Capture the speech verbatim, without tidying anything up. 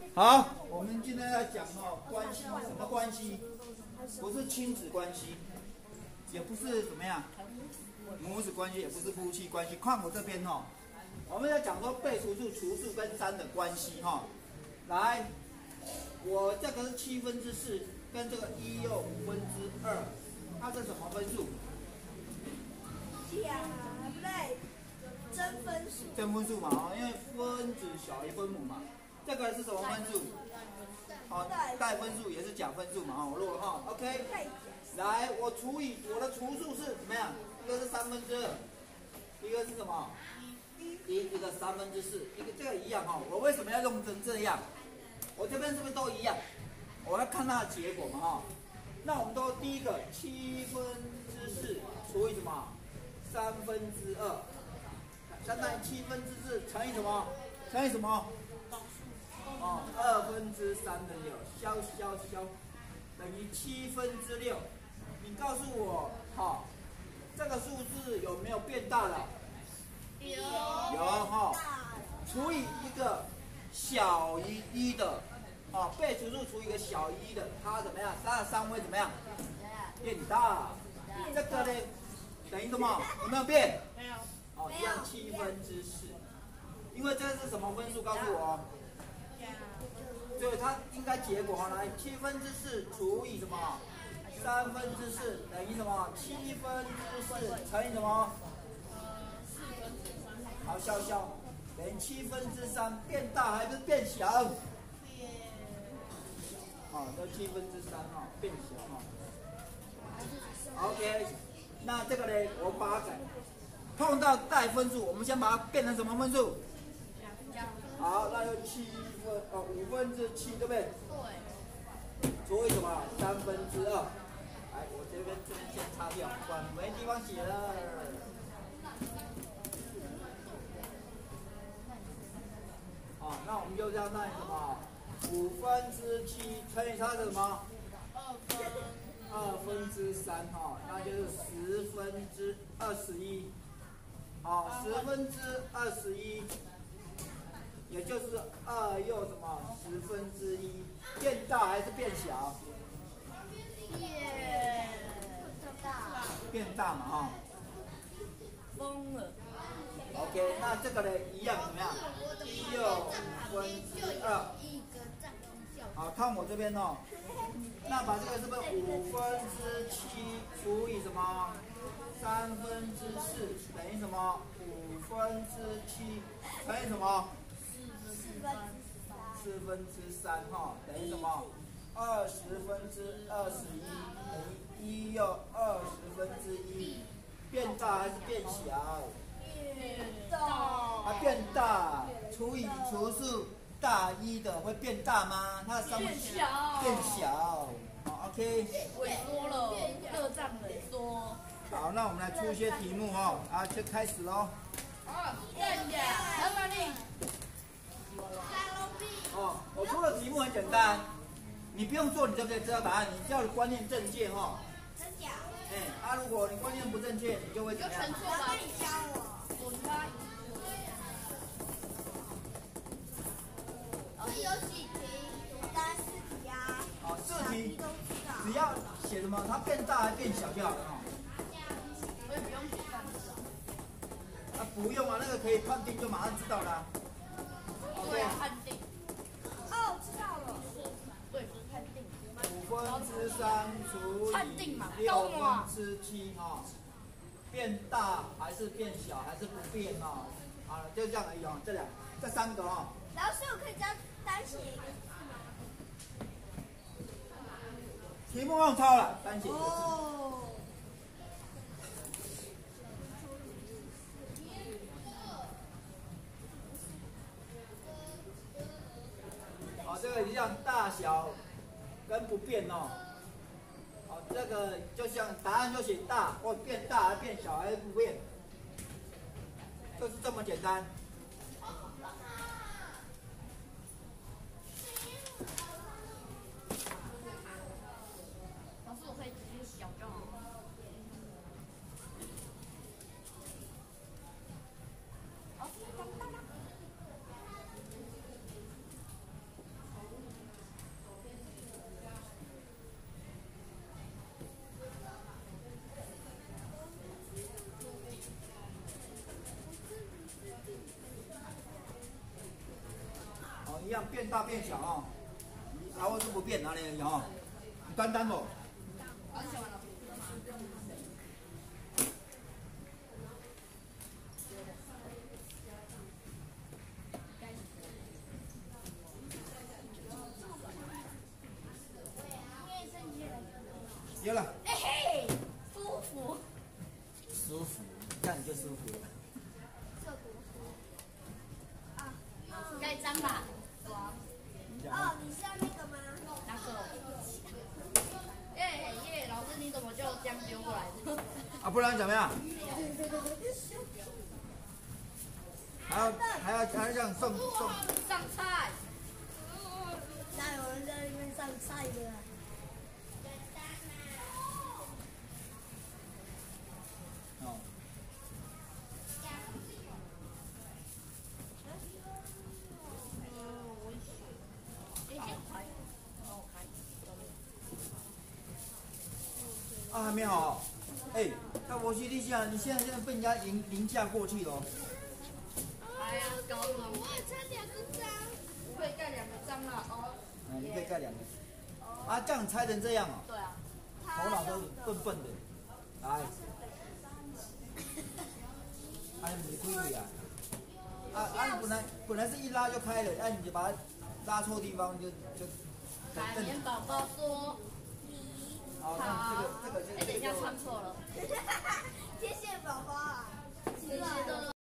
好，我们今天要讲哦，关系什么关系？不是亲子关系，也不是怎么样母子关系，也不是夫妻关系。看我这边哦，我们要讲说被除数、除数跟三的关系哈、哦。来，我这个是七分之四，跟这个一又五分之二，它是什么分数？ 甲类真分数。 正分数嘛，哦，因为分子小于分母嘛。这个是什么分数？好、哦，代分数也是假分数嘛，哦，我录了哈 ，OK。来，我除以我的除数是怎么样？一个是三分之二，一个是什么？一，一个三分之四，一个这个一样哈、哦。我为什么要用成这样？我这边是不是都一样？我要看它的结果嘛哈、哦。那我们都第一个七分之四除以什么？三分之二，相当于七分之四乘以什么？乘以什么？哦，二分之三的六，消消消，等于七分之六。你告诉我，好、哦，这个数字有没有变大了？ 有。 有哈、哦，除以一个小于一的，哦，被除数除以一个小于一的，它怎么样？它的三会怎么样？变大。这个呢，等于什么？有没有变？ 没有。 哦，一样七分之四。因为这是什么分数？告诉我。所以它应该结果来七分之四除以什么？三分之四等于什么？七分之四乘以什么？好，消消，等于七分之三变大还是变小？啊，这七分之三哈变小哈。OK， 那这个呢，我把它改。碰到带分数，我们先把它变成什么分数？好，那就七分哦，五分之七，对不对？对。除以什么？三分之二。来，我这边这边先擦掉，不然没地方写了。好，那我们就这样那什么？五分之七乘以它的什么？二分。二分之三哈，那就是十分之二十一。好，十分之二十一。也就是二又什么十分之一，变大还是变小？ 变大。 变大嘛哈。 疯了。 OK， 那这个呢一样怎么样？一又五分之二。好，看我这边哦。那把这个是不是五分之七除以什么？三分之四等于什么？五分之七乘以什么？四分之三哈，等于什么？二十分之二十一等于一又二十分之一，变大还是变小？ 变大。 它变大，除以除数大一的会变大吗？它的三分之小。 变小。好 ，OK。 萎缩了，热胀冷缩。 好，那我们来出一些题目哦，啊，就开始喽。 好，认假，很满意。 哦，我出的题目很简单，你不用做，你就可以知道答案。你只要观念正确哈。 真假？ 哎，啊，如果你观念不正确，你就会怎么样？ 我要你教我。我猜。这有几题？三四题啊。 哦，四题只要写什么，它变大还变小就好了哦。 所以不用写算式。 啊，不用啊，那个可以判定就马上知道啦。 对啊，判定。哦，知道了。对，判定。 五分之三除以六分之七哈，变大还是变小还是不变哈？好了，就这样而已哦，这两这三个哦。 老师，我可以教单写一个字吗？ 题目用抄了，单写一个字。 哦。 好，这个一样，大小跟不变哦。好，这个就像答案就写大或变大还是变小还是不变，就是这么简单。 老师，我可以直接小就好。好，当当当。 一样变大变小哦。啊，我是不变哪里而已哦。你单单不？ 老师写完了。 有了。 哎嘿，舒服。 舒服，看你就舒服了。 啊，盖章吧。 哦，你是要那个吗？ 哪个？耶耶，老师你怎么就这样丢过来的？ 啊，不然怎么样？还要还要还要这样送送。 上菜。 哪有人在那边上菜的？ 哦。啊，还没好。哎、欸，那我去你下，你现在现在被人家凌凌驾过去了。 哎呀，高了，我也差两个章。可以盖两个章了哦。 嗯，你可以盖两个。啊，这样猜成这样哦。 对啊。 头脑都笨笨的。来。哎，你规矩啊。啊啊，本来本来是一拉就开了，哎、啊，你就把它拉错地方就就。 海绵宝宝说。 好，那这个这个就。 哎，等一下唱错了。 谢谢宝宝。 谢谢的。